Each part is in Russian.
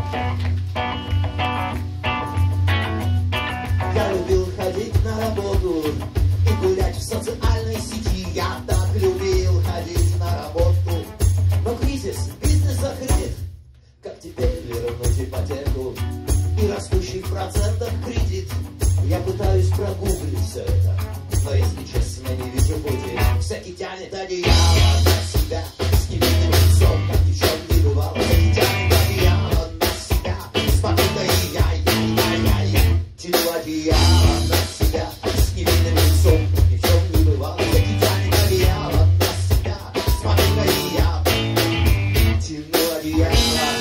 Я любил ходить на работу и гулять в социальной сети. Я так любил ходить на работу. Но кризис, бизнес закрыт. Как теперь вернуть ипотеку и растущий в процентах кредит? Я пытаюсь прогуглить все это, но если честно, не вижу пути. Всякий тянет одеяло на себя с невинным лицом, как ни в чем не бывало. Всякий тянет одеяло на себя, спокойно и я тяну одеяло на себя с невинным лицом, как ни в чем не бывало. Всякий тянет одеяло на себя, спокойно и я тяну одеяло.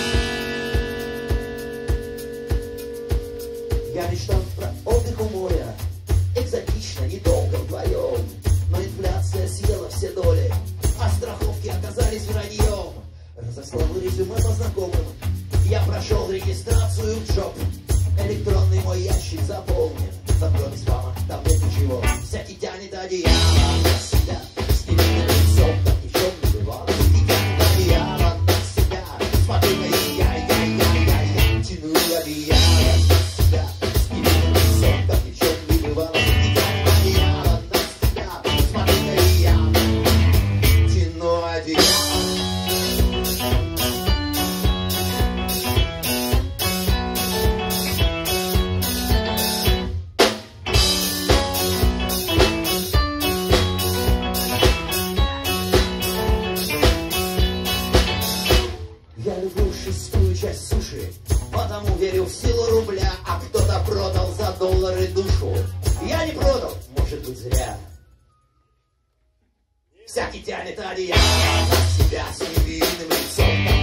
Я мечтал про отдых у моря, экзотично, недолго вдвоем. Но инфляция съела все доли, а страховки оказались враньем. Разослал резюме по знакомым, я прошел регистрацию в джоб. Электронный мой ящик заполнен, но кроме спама там нет ничего. Всякий тянет одеяло на себя с невинным лицом, как ни в чем не бывало. Всякий тянет одеяло на себя, спокойно и я тяну одеяло на себя с невинным лицом, как ни в чем не бывало. Всякий тянет одеяло на себя, спокойно и я тяну одеяло. Я люблю шестую часть суши, потому верю в силу рубля. А кто-то продал за доллары душу. Я не продал, может быть, зря. Всякий тянет одеяло на себя с невинным лицом.